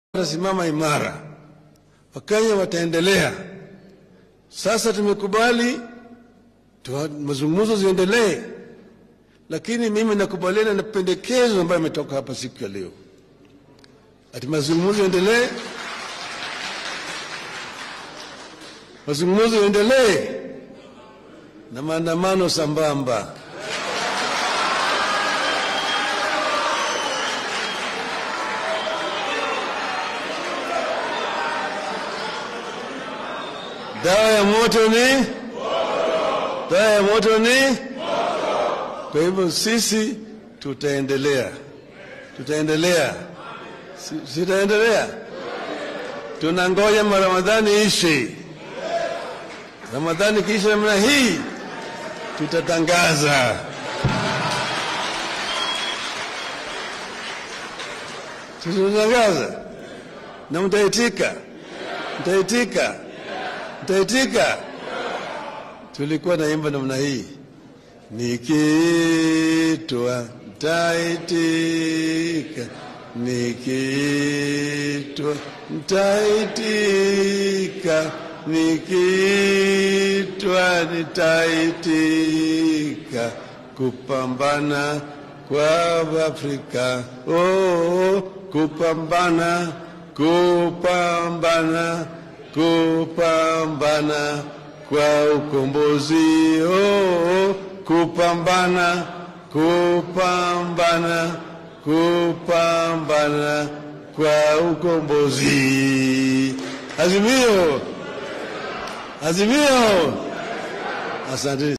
Watasimama imara, Wakenya wataendelea. Sasa tumekubali mazungumzo ziendelee, lakini mimi nakubaliana na pendekezo ambayo imetoka hapa siku ya leo, ati mazungumzo yaendelee, mazungumzo yaendelee na maandamano sambamba. Dawa ya moto ni dawa ya moto ni. Kwa hivyo sisi tutaendelea, sitaendelea. Tunangoja Ramadhani ishi. Ramadhani kisha namna hii tutatangaza, na mtaitika. Tulikuwa naimba namna hii, nikiitwa nitaitika, nikiitwa nitaitika, nikiitwa nitaitika, kupambana kwa Afrika, oh, kupambana kwa ukombozi, oh, kupambana kwa ukombozi. Azimio. Asante.